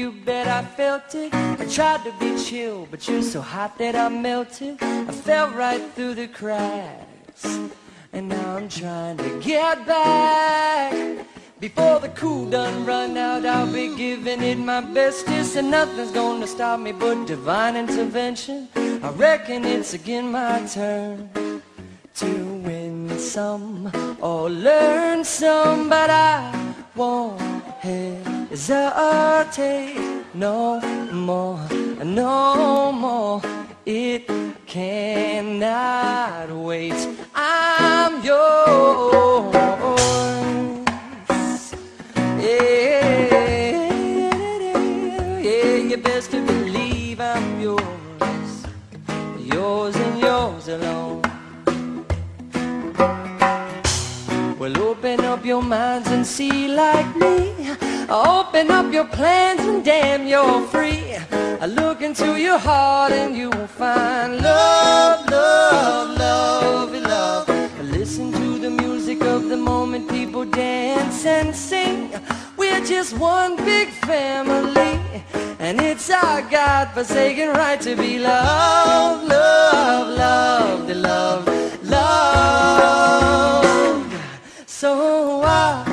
you bet I felt it. I tried to be chill, but you're so hot that I melted. I fell right through the cracks, and now I'm trying to get back. Before the cool done run out, I'll be giving it my bestest, and nothing's gonna stop me but divine intervention. I reckon it's again my turn to win some or learn some, but I won't hesitate no more, no more. It cannot wait. I'm yours. Yeah, you best to believe I'm yours, yours and yours alone. Well, open up your minds and see like me. Open up your plans and damn, you're free. I look into your heart and you will find love, love, love, love. Listen to the music of the moment, people dance and sing. We're just one big family, and it's our God-forsaken right to be loved, loved, loved, loved, loved. So